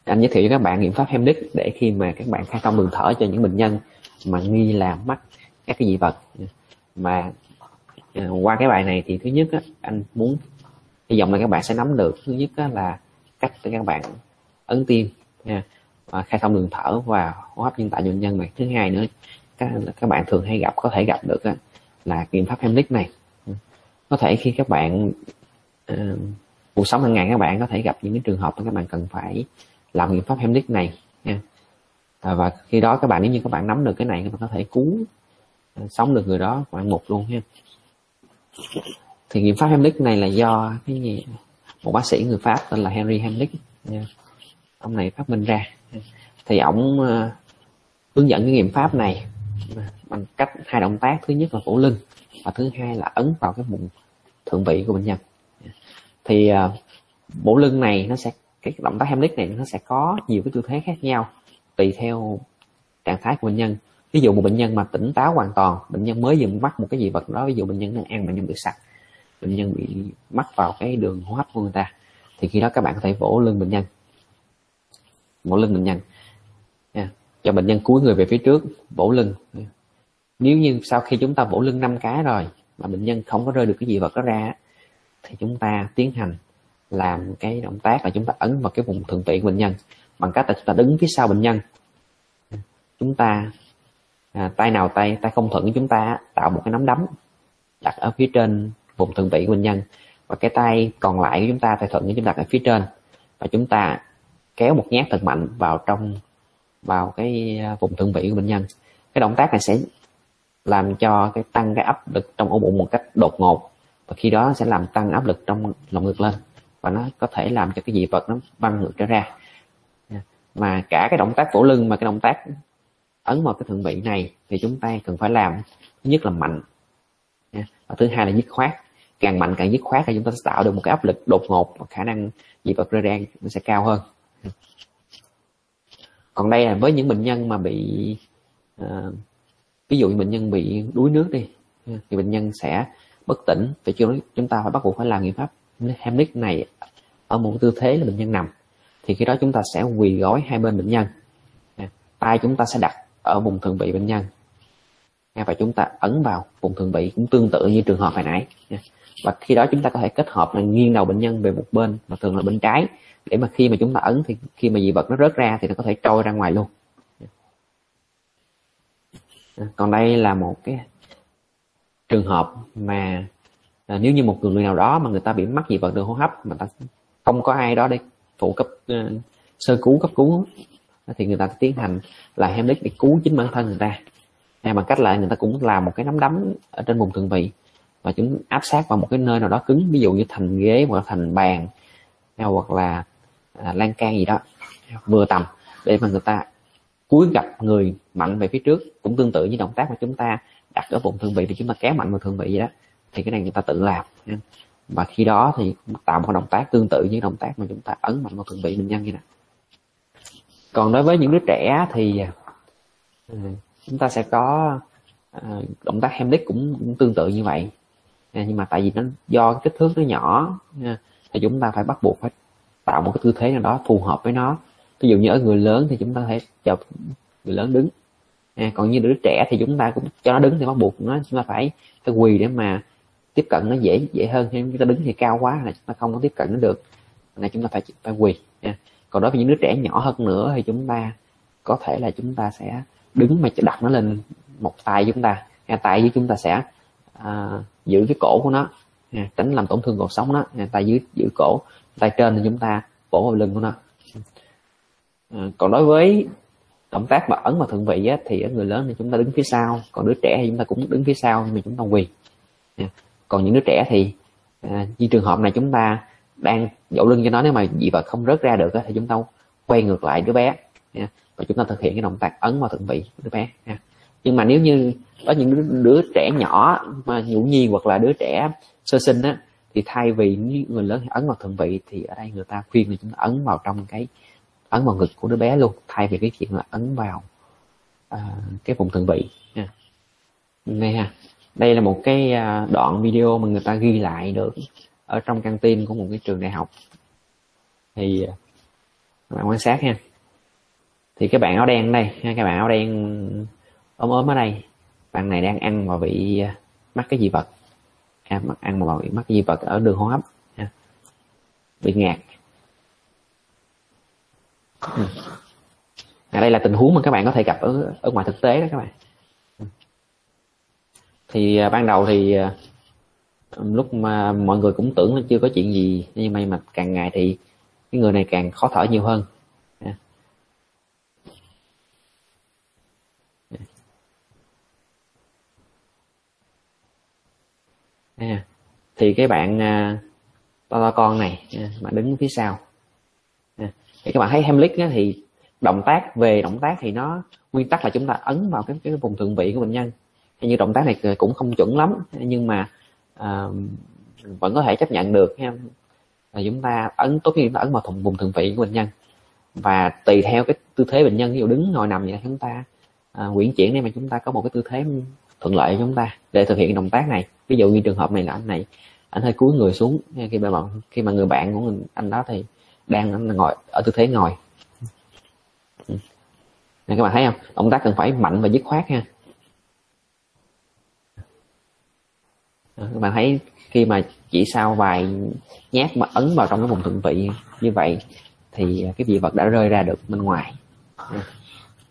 Anh giới thiệu cho các bạn nghiệm pháp Heimlich để khi mà các bạn khai thông đường thở cho những bệnh nhân mà nghi là mắc các cái dị vật. Mà qua cái bài này thì thứ nhất á, anh muốn hy vọng là các bạn sẽ nắm được thứ nhất á, là cách để các bạn ấn tim nha, và khai thông đường thở và hô hấp nhân tạo cho bệnh nhân này. Thứ hai nữa các bạn thường hay có thể gặp được á, là nghiệm pháp Heimlich này. Có thể khi các bạn cuộc sống hàng ngày các bạn có thể gặp những cái trường hợp mà các bạn cần phải làm nghiệm pháp Heimlich này nha. Và khi đó các bạn nếu như các bạn nắm được cái này các bạn có thể cứu sống được người đó khoảng một luôn ha. Thì nghiệm pháp Heimlich này là do một bác sĩ người Pháp tên là Henri Heimlich nha. Ông này phát minh ra. Thì ông hướng dẫn cái nghiệm pháp này bằng cách hai động tác, thứ nhất là vỗ lưng và thứ hai là ấn vào cái vùng thượng vị của bệnh nhân. Thì vỗ lưng này nó sẽ, cái động tác Heimlich này nó sẽ có nhiều cái tư thế khác nhau tùy theo trạng thái của bệnh nhân. Ví dụ một bệnh nhân mà tỉnh táo hoàn toàn, bệnh nhân mới vừa mắc một cái dị vật đó, ví dụ bệnh nhân đang ăn, bệnh nhân bị sặc, bệnh nhân bị mắc vào cái đường hô hấp của người ta, thì khi đó các bạn có thể vỗ lưng bệnh nhân, nha, cho bệnh nhân cúi người về phía trước, vỗ lưng. Nếu như sau khi chúng ta vỗ lưng 5 cái rồi mà bệnh nhân không có rơi được cái dị vật đó ra, thì chúng ta tiến hành làm cái động tác là chúng ta ấn vào cái vùng thượng vị của bệnh nhân bằng cách là chúng ta đứng phía sau bệnh nhân. Chúng ta tay không thuận của chúng ta tạo một cái nắm đấm đặt ở phía trên vùng thượng vị của bệnh nhân, và cái tay còn lại của chúng ta, tay thuận của chúng ta đặt ở phía trên, và chúng ta kéo một nhát thật mạnh vào cái vùng thượng vị của bệnh nhân. Cái động tác này sẽ làm cho tăng cái áp lực trong ổ bụng một cách đột ngột, và khi đó sẽ làm tăng áp lực trong lồng ngực lên, và nó có thể làm cho cái dị vật nó văng ngược trở ra. Mà cả cái động tác vỗ lưng mà cái động tác ấn vào cái thượng vị này thì chúng ta cần phải làm thứ nhất là mạnh, và thứ hai là dứt khoát. Càng mạnh càng dứt khoát thì chúng ta sẽ tạo được một cái áp lực đột ngột và khả năng dị vật rơi ra nó sẽ cao hơn. Còn đây là với những bệnh nhân mà bị ví dụ như bệnh nhân bị đuối nước đi, thì bệnh nhân sẽ bất tỉnh, thì chúng ta phải bắt buộc phải làm nghiệm pháp Heimlich này ở một tư thế là bệnh nhân nằm. Thì khi đó chúng ta sẽ quỳ gối hai bên bệnh nhân, tay chúng ta sẽ đặt ở vùng thượng vị bệnh nhân, và chúng ta ấn vào vùng thượng vị cũng tương tự như trường hợp hồi nãy. Và khi đó chúng ta có thể kết hợp là nghiêng đầu bệnh nhân về một bên, mà thường là bên trái, để mà khi mà chúng ta ấn thì khi mà dị vật nó rớt ra thì nó có thể trôi ra ngoài luôn. Còn đây là một cái trường hợp mà nếu như một người nào đó mà người ta bị mắc dị vật đường hô hấp mà ta không có ai đó để phụ sơ cứu cấp cứu, thì người ta tiến hành là Heimlich để cứu chính bản thân người ta, bằng cách là người ta cũng làm một cái nắm đấm ở trên vùng thượng vị và chúng áp sát vào một cái nơi nào đó cứng, ví dụ như thành ghế hoặc là thành bàn hoặc là lan can gì đó vừa tầm, để mà người ta cúi gập người mạnh về phía trước, cũng tương tự như động tác mà chúng ta đặt ở vùng thượng vị thì chúng ta kéo mạnh vào thượng vị vậy đó. Thì cái này người ta tự làm, và khi đó thì tạo một động tác tương tự như động tác mà chúng ta ấn mạnh vào thượng vị bệnh nhân như này. Còn đối với những đứa trẻ thì chúng ta sẽ có động tác Heimlich cũng tương tự như vậy, nhưng mà tại vì nó do cái kích thước nó nhỏ thì chúng ta phải bắt buộc phải tạo một cái tư thế nào đó phù hợp với nó. Ví dụ như ở người lớn thì chúng ta phải cho người lớn đứng, còn như đứa trẻ thì chúng ta cũng cho nó đứng thì bắt buộc chúng ta phải quỳ để mà tiếp cận nó dễ hơn. Khi chúng ta đứng thì cao quá là chúng ta không có tiếp cận nó được, này chúng ta phải quỳ. Còn đối với những đứa trẻ nhỏ hơn nữa thì chúng ta có thể là chúng ta sẽ đứng mà đặt nó lên một tay chúng ta, tay dưới chúng ta sẽ giữ cái cổ của nó, tránh làm tổn thương cột sống nó. Tay dưới giữ cổ, tay trên thì chúng ta vỗ vào lưng của nó. Còn đối với động tác mà ấn vào thượng vị á, thì ở người lớn thì chúng ta đứng phía sau, còn đứa trẻ thì chúng ta cũng đứng phía sau nhưng mà chúng ta quỳ. Còn những đứa trẻ thì như trường hợp này chúng ta đang dỗ lưng cho nó, nếu mà dị vật không rớt ra được á, thì chúng ta quay ngược lại đứa bé và chúng ta thực hiện cái động tác ấn vào thượng vị của đứa bé. Nhưng mà nếu như có những đứa trẻ nhỏ mà nhũ nhi hoặc là đứa trẻ sơ sinh á, thì thay vì người lớn ấn vào thượng vị thì ở đây người ta khuyên là chúng ta ấn vào trong ấn vào ngực của đứa bé luôn, thay vì cái chuyện là ấn vào cái vùng thượng vị nha. Đây là một cái đoạn video mà người ta ghi lại được ở trong căng tin của một cái trường đại học. Thì Các bạn quan sát ha. Thì cái bạn áo đen đây, các bạn áo đen ốm ốm ở đây, bạn này đang ăn và bị mắc cái dị vật, ăn mà bị mắc cái dị vật ở đường hô hấp, bị ngạt. Đây là tình huống mà các bạn có thể gặp ở ngoài thực tế đó các bạn. Thì ban đầu thì lúc mà mọi người cũng tưởng là chưa có chuyện gì, nhưng mà càng ngày thì cái người này càng khó thở nhiều hơn. Thì cái bạn to con này mà đứng phía sau, thì các bạn thấy Heimlich thì động tác thì nó nguyên tắc là chúng ta ấn vào cái vùng thượng vị của bệnh nhân. Như động tác này cũng không chuẩn lắm, nhưng mà vẫn có thể chấp nhận được ha. Là chúng ta tốt nhất chúng ta ấn vào vùng thượng vị của bệnh nhân, và tùy theo cái tư thế bệnh nhân, ví dụ đứng ngồi nằm vậy, chúng ta uyển chuyển để mà chúng ta có một cái tư thế thuận lợi cho chúng ta để thực hiện động tác này. Ví dụ như trường hợp này là anh hơi cúi người xuống khi mà người bạn của anh đó thì đang ngồi ở tư thế ngồi. Này, các bạn thấy không, động tác cần phải mạnh và dứt khoát ha. Các bạn thấy khi mà chỉ sau vài nhát mà ấn vào trong cái vùng thượng vị như vậy thì cái dị vật đã rơi ra được bên ngoài.